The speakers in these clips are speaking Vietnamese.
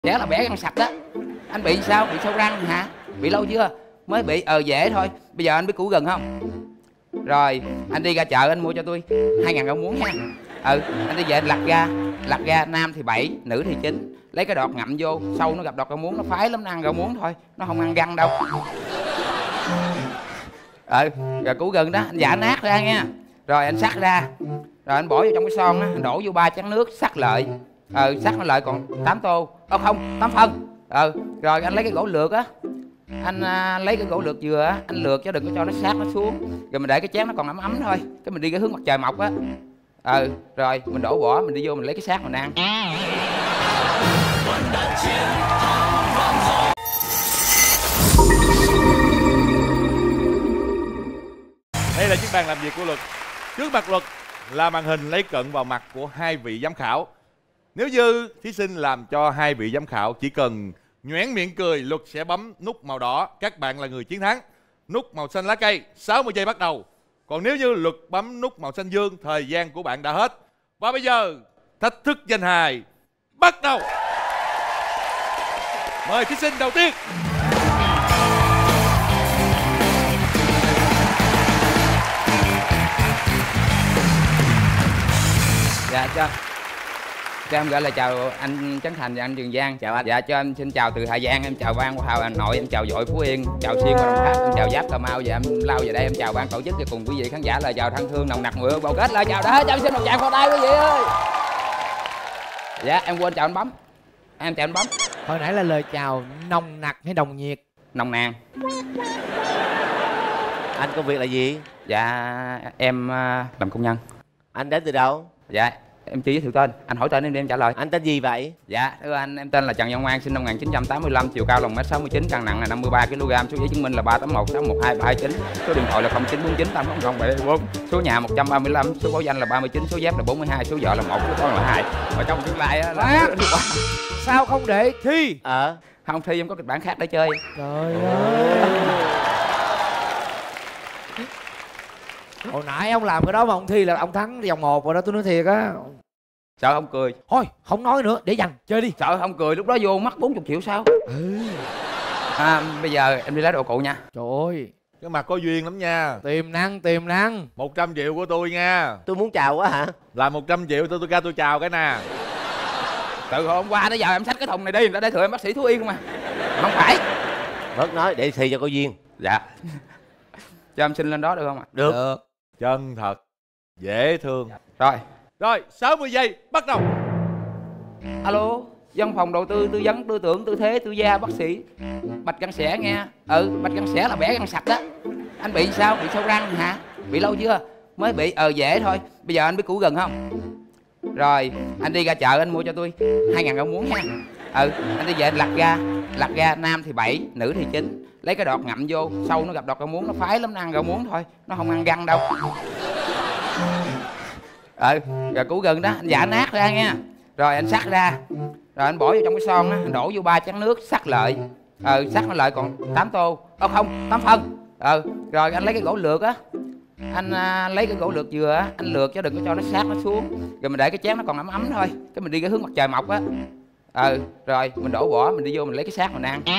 Chả là bẻ răng sạch đó. Anh bị sao? Bị sâu răng hả? Bị lâu chưa? Mới bị dễ thôi. Bây giờ anh biết củ gừng không? Rồi anh đi ra chợ anh mua cho tôi 2.000 rau muống ha. Anh đi về anh lặt ra nam thì 7, nữ thì 9. Lấy cái đọt ngậm vô, sâu nó gặp đọt rau muống nó phái lắm, nó ăn rau muống thôi, nó không ăn răng đâu. Rồi củ gừng đó anh giã nát ra nha. Rồi anh sắc ra. Rồi anh bỏ vô trong cái son á, anh đổ vô 3 chén nước sắc lợi. Sắc nó lợi còn 8 tô. Không, 8 phân. Rồi anh lấy cái gỗ lược á. Anh lấy cái gỗ lược dừa á, anh lược chứ đừng có cho nó sát nó xuống. Rồi mình để cái chén nó còn ấm ấm thôi. Cái mình đi cái hướng mặt trời mọc á. Rồi mình đổ vỏ, mình đi vô mình lấy cái xác mình ăn. Đây là chiếc bàn làm việc của Luật. Trước mặt Luật là màn hình lấy cận vào mặt của hai vị giám khảo. Nếu như thí sinh làm cho hai vị giám khảo chỉ cần nhoẻn miệng cười, Luật sẽ bấm nút màu đỏ, các bạn là người chiến thắng. Nút màu xanh lá cây, 60 giây bắt đầu. Còn nếu như Luật bấm nút màu xanh dương, thời gian của bạn đã hết. Và bây giờ, thách thức danh hài bắt đầu. Mời thí sinh đầu tiên. Dạ cho em gọi là chào anh Trấn Thành và anh Trường Giang. Chào anh. Dạ cho em xin chào từ Hà Giang, em chào ban Hà Nội, em chào Vội Phú Yên, chào Xuyên và Đồng Tháp, em chào Giáp Cà Mau và em lao về đây em chào ban tổ chức và cùng quý vị khán giả là chào thân thương nồng nặc mùi hương bầu kết là chào đó, cho em xin một tràng pháo tay quý vị ơi. Dạ em quên chào anh Bấm. Em chào anh Bấm. Hồi nãy là lời chào nồng nặc hay nồng nhiệt? Nồng nàn. Anh công việc là gì? Dạ em làm công nhân. Anh đến từ đâu? Dạ em chỉ giới thiệu tên, anh hỏi tên em đi em trả lời. Anh tên gì vậy? Dạ thưa anh, em tên là Trần Văn Ngoan, sinh năm 1985, chiều cao là 1m69, cân nặng là 53 kg, số giấy chứng minh là 381 612 329, số điện thoại là 0949 800 744, số nhà 135, số báo danh là 39, số dép là 42, số vợ là 1, số con là 2. Và trong tương lai á là sao không để thi? Không thi em có kịch bản khác để chơi. Trời ơi. Hồi nãy ông làm cái đó mà ông thi là ông thắng vòng 1 rồi đó, tôi nói thiệt á. Sợ không cười. Thôi không nói nữa, để dành chơi đi. Sợ không cười lúc đó vô mất 40 triệu sao? Bây giờ em đi lấy đồ cụ nha. Trời ơi, Cái mặt có duyên lắm nha. tiềm năng 100 triệu của tôi nha. Tôi muốn chào quá hả? Là 100 triệu tôi ra tôi chào cái nè. Từ hôm qua tới giờ em xách cái thùng này đi, người ta để thừa em bác sĩ thú y không mà. Không phải. Bớt nói để thi cho có duyên. Dạ. Cho em xin lên đó được không ạ? Được. Chân thật, dễ thương. Rồi 60 giây bắt đầu. alo, văn phòng đầu tư, tư vấn, tư tưởng, tư thế, tư gia, bác sĩ Bạch Răng Sẻ nghe. Bạch Răng Sẻ là bẻ răng sạch đó. Anh bị sao? Bị sâu răng hả? Bị lâu chưa? Mới bị dễ thôi. Bây giờ anh biết củ gừng không? Rồi anh đi ra chợ anh mua cho tôi 2.000 rau muống ha. Anh đi về anh lặt ra nam thì 7, nữ thì 9. Lấy cái đọt ngậm vô, sâu nó gặp đọt rau muống nó phái lắm, nó ăn rau muống thôi, nó không ăn răng đâu. Rồi củ gừng đó anh giã nát ra nha. Rồi anh sắc ra. Rồi anh bỏ vô trong cái son á, anh đổ vô 3 chén nước sắc lợi. Sắc nó lợi còn 8 tô. Không, 8 phân. Rồi anh lấy cái gỗ lược á. Anh lấy cái gỗ lược dừa á, anh lược chứ đừng có cho nó sát nó xuống. Rồi mình để cái chén nó còn ấm ấm thôi. Cái mình đi cái hướng mặt trời mọc á. Rồi mình đổ vỏ, mình đi vô mình lấy cái xác mình ăn.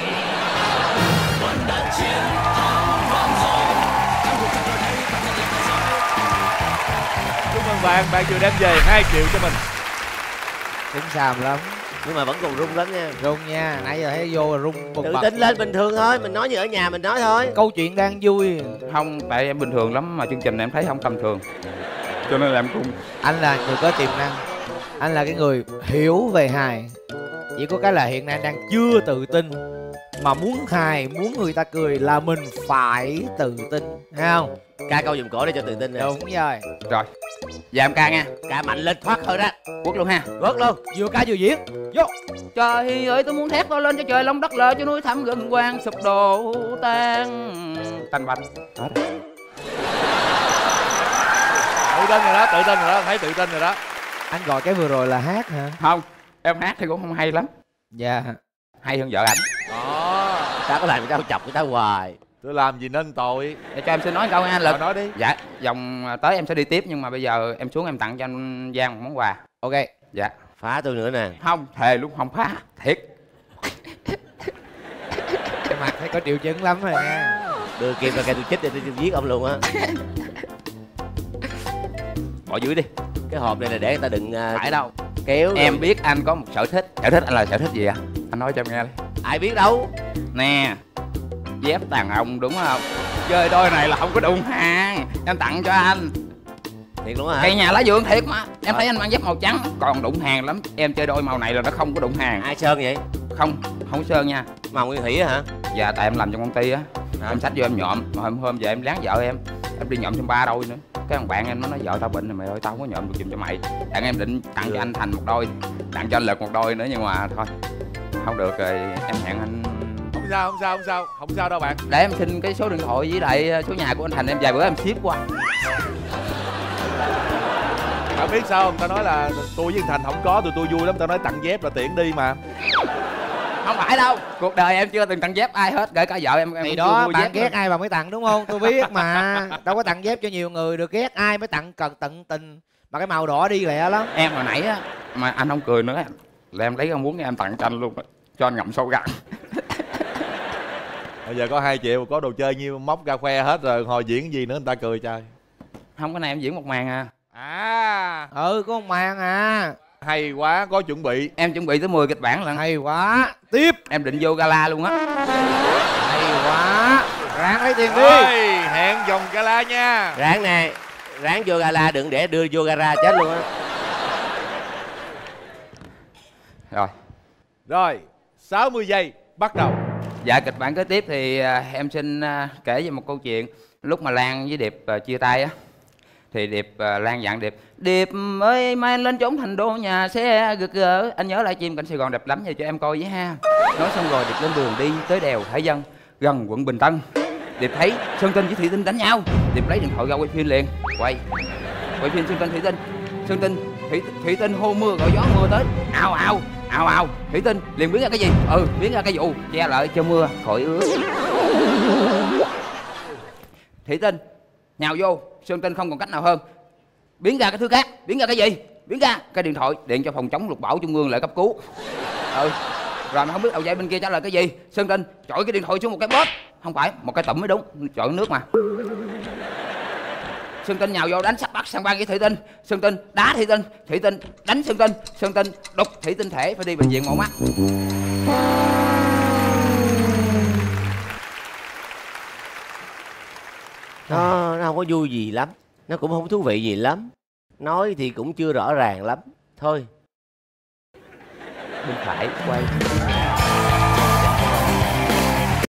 Chúc mừng bạn, bạn vừa đem về 2 triệu cho mình. Tính xàm lắm. Nhưng mà vẫn còn rung lắm nha. Rung nha, nãy giờ thấy vô là rung bật Tự bật. tin lên bình thường thôi, mình nói như ở nhà mình nói thôi. Câu chuyện đang vui. Không, tại em bình thường lắm mà chương trình này em thấy không tầm thường, cho nên là em cũng. Anh là người có tiềm năng. Anh là cái người hiểu về hài. Chỉ có cái là hiện nay anh đang chưa tự tin. Mà muốn hài, muốn người ta cười là mình phải tự tin, thấy không? Ca câu giùm cổ để cho tự tin nè. Đúng rồi. Rồi giờ em ca nha. Ca mạnh lên thoát hơi đó. Quất luôn ha. Quất luôn. Vừa ca vừa diễn. Vô. Trời ơi tôi muốn thét to lên cho trời long đất lở, cho núi thẳm gân quang sụp đổ tan tành bạch. Tự tin rồi đó, tự tin rồi đó, thấy tự tin rồi đó. Anh gọi cái vừa rồi là hát hả? Không, em hát thì cũng không hay lắm. Dạ. Hay hơn vợ ảnh. Đó. Ta có làm người ta chọc người ta hoài. Tôi làm gì nên tội. Để cho em xin nói câu nha Lực. Nói đi. Dạ, vòng tới em sẽ đi tiếp nhưng mà bây giờ em xuống em tặng cho anh Giang một món quà. Ok. Dạ. Phá tôi nữa nè. Không, thề luôn không phá. Thiệt. Cái mặt thấy có triệu chứng lắm rồi nha. Đưa kim ra cây tôi chích để tôi giết ông luôn á. Bỏ dưới đi. Cái hộp này là để người ta đừng Phải đâu. kéo. Em biết anh có một sở thích. Sở thích anh là sở thích gì ạ? Anh nói cho em nghe đi. Ai biết đâu. Nè, dép đàn ông đúng không? Chơi đôi này là không có đụng hàng. Em tặng cho anh. Thiệt luôn á hả? Cây nhà lá vườn thiệt mà. Em thấy anh mang dép màu trắng còn đụng hàng lắm. Em chơi đôi màu này là nó không có đụng hàng. Ai sơn vậy? Không, không sơn nha. Màu nguyên thủy á hả? Dạ tại em làm trong công ty á. Em xách vô em nhộm. Mà hôm về em láng vợ em đi nhộm thêm 3 đôi nữa. Cái thằng bạn em nó nói vợ tao bệnh rồi mày ơi, tao không có nhộm được giùm cho mày. Đặng em định tặng cho anh Thành một đôi, tặng cho anh Lực một đôi nữa, nhưng mà thôi không được rồi, em hẹn anh. Không sao đâu bạn. Để em xin cái số điện thoại với lại số nhà của anh Thành, em vài bữa em ship qua. Bạn biết sao không? Tao nói là tôi với Thành không có, tôi vui lắm. Tao nói tặng dép là tiện đi mà. Không phải đâu, cuộc đời em chưa từng tặng dép ai hết, kể cả vợ em Thì chưa đó, mua bạn dép ghét nữa. ai bà mới tặng đúng không? Tôi biết mà. Đâu có tặng dép cho nhiều người được, ghét ai mới tặng cần tận tình. Mà cái màu đỏ đi lẹ lắm. Em hồi nãy á, mà anh không cười nữa là em lấy con muốn em tặng cho anh luôn á, cho anh ngậm sâu gặn. Bây giờ có 2 triệu, có đồ chơi nhiêu móc ra khoe hết rồi, hồi diễn gì nữa người ta cười trời. Không, cái này em diễn một màn à. À, Ừ, có một màn à. hay quá, có chuẩn bị. Em chuẩn bị tới 10 kịch bản lận. Hay quá. Tiếp. Em định vô gala luôn á. Hay quá. Ráng lấy tiền đi. Rồi, hẹn vòng gala nha. Ráng nè. Ráng vô gala, đừng để đưa vô gara chết luôn á. Rồi. Rồi, 60 giây, bắt đầu. Dạ, kịch bản kế tiếp thì em xin kể về một câu chuyện. Lúc mà Lan với Điệp chia tay á, thì Điệp Lan dặn Điệp: Điệp ơi, mai anh lên trốn thành đô nhà xe gực gỡ, anh nhớ lại chim cảnh Sài Gòn đẹp lắm về cho em coi với ha. Nói xong rồi Điệp lên đường đi tới đèo Hải Vân gần quận Bình Tân. Điệp thấy Sơn Tinh với Thủy Tinh đánh nhau. Điệp lấy điện thoại ra quay phim liền. Quay phim Sơn Tinh Thủy Tinh. Sơn Tinh Thủy Tinh hô mưa gọi gió, mưa tới ào ào ào ào. Thủy Tinh liền biến ra cái gì? Biến ra cái vụ che lại cho mưa khỏi ướt. Thủy Tinh nhào vô, Sơn Tinh không còn cách nào hơn, biến ra cái thứ khác. Biến ra cái gì? Biến ra cái điện thoại, điện cho phòng chống lụt bão trung ương lại cấp cứu. Rồi mà không biết đầu dây bên kia trả lời cái gì. Sơn Tinh chọi cái điện thoại xuống một cái bóp, không phải một cái tụm mới đúng, chọi nước mà. Sơn Tinh nhào vô đánh sắp bắt sang băng với Thủy Tinh. Sơn Tinh đá Thủy Tinh, Thủy Tinh đánh Sơn Tinh, Sơn Tinh đục Thủy Tinh thể phải đi bệnh viện mổ mắt. Nó không có vui gì lắm, nó cũng không thú vị gì lắm, nói thì cũng chưa rõ ràng lắm. Thôi. Bên phải quay.